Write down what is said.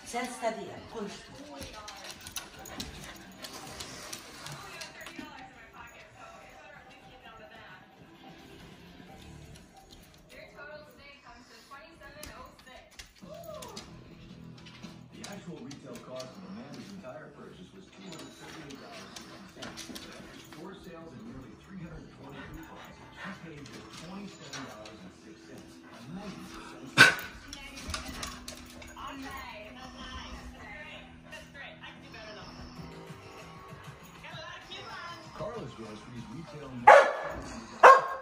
Senza via, konuştum. The actual retail cost of Amanda's entire purchase was $238.50. Store sales at nearly 322 bucks. She paid just $27.06. A 90% savings. Carla's Groceries retail.